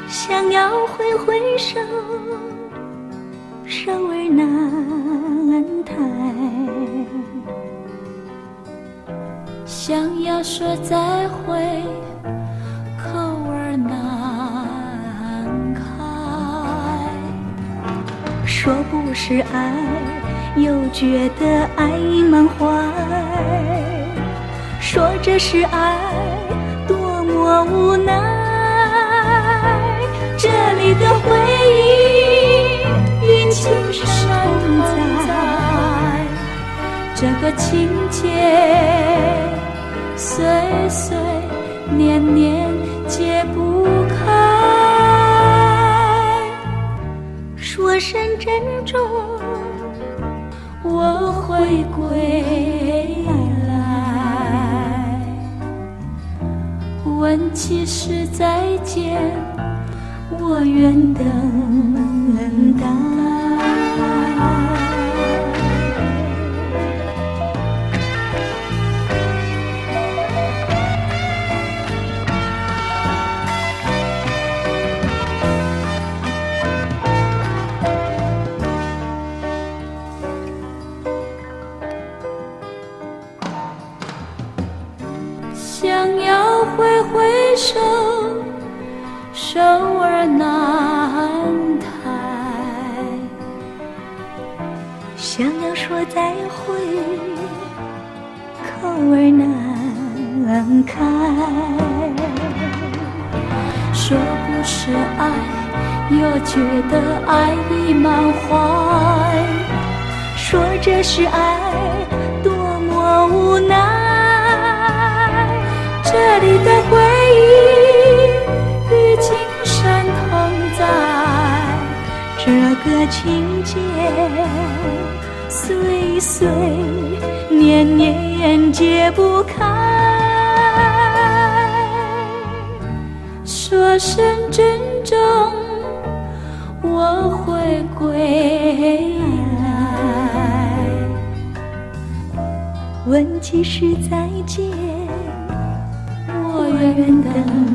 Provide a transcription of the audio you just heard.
想要挥挥手，手儿难抬， 想要说再会，口儿难开。 说不是爱，又觉得爱已满怀，说这是爱，多么无奈。这里的回忆，云青山在， 这个情节岁岁年年解不开。 说声珍重， 我会归来。问起时再见，我愿等待。想要挥挥手，手儿难抬， 想要说再会，口儿难开。 说不是爱，又觉得爱已满怀。 说这是爱，多么无奈。 这里的回忆，与青山同在。 这个情节，岁岁年年解不开。 说声珍重，我会归来。 问几时再见， 我愿等